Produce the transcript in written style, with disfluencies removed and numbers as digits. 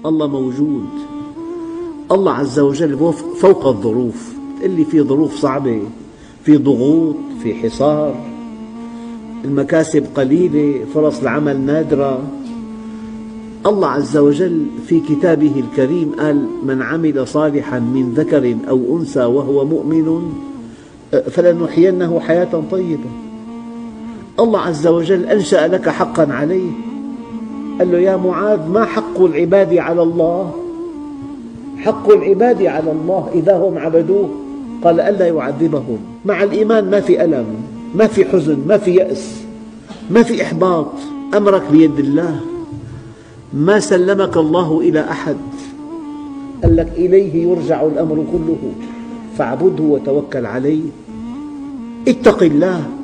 الله موجود. الله عز وجل فوق الظروف. تقول لي في ظروف صعبة، في ضغوط، في حصار، المكاسب قليلة، فرص العمل نادرة. الله عز وجل في كتابه الكريم قال: من عمل صالحا من ذكر أو أنثى وهو مؤمن فلنحيينه حياة طيبة. الله عز وجل أنشأ لك حقا عليه، قال له: يا معاذ، ما حق العباد على الله؟ حق العباد على الله إذا هم عبدوه قال: ألا يعذبهم. مع الإيمان ما في ألم، ما في حزن، ما في يأس، ما في إحباط. أمرك بيد الله، ما سلمك الله إلى أحد، قال لك: إليه يرجع الأمر كله فاعبده وتوكل عليه. اتق الله.